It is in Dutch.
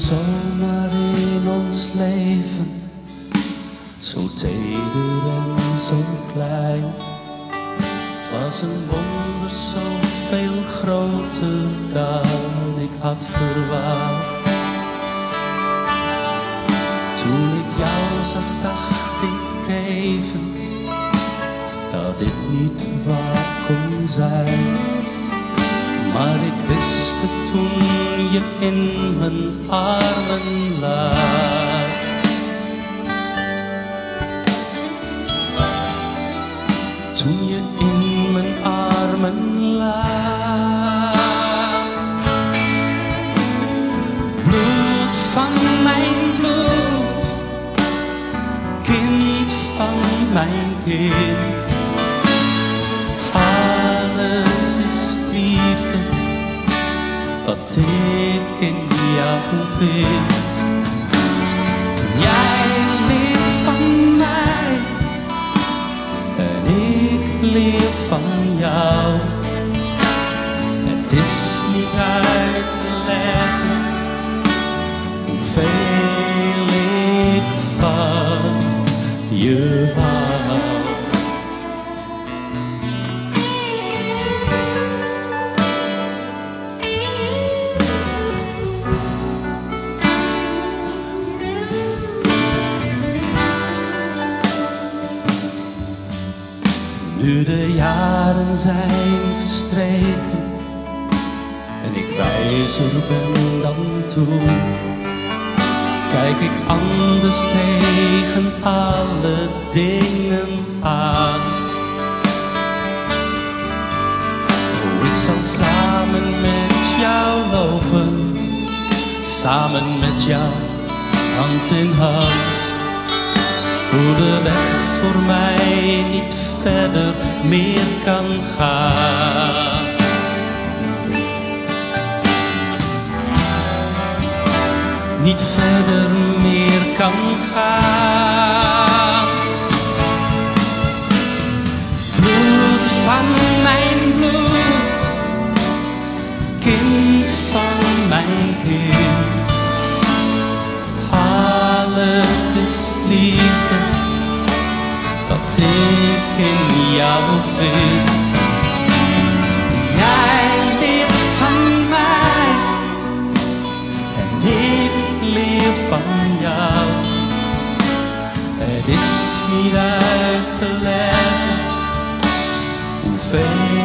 zomaar in ons leven, zo teder en zo klein. Het was een wonder zo veel groter dan ik had verwacht. Toen ik jou zag, dacht ik even dat dit niet waar kon zijn. Maar ik wist het toen je in mijn armen lag. Toen je in mijn armen lag. Bloed van mijn bloed, kind van mijn kind. Alles is liefde wat ik in jou vind. Jij leert van mij en ik leer van jou. Het is niet uit te leggen hoeveel ik van je hou. Nu de jaren zijn verstreken en ik wijzer ben dan toen, kijk ik anders tegen alle dingen aan. Oh, ik zal samen met jou lopen, samen met jou, hand in hand. Hoe de weg voor mij niet verder meer kan gaan. Niet verder meer kan gaan. Bloed van mijn bloed, kind van mijn kind. Alles is liefde wat ik in jou vind. Jij leert van mij en ik leer van jou. Het is niet uit te leggen hoeveel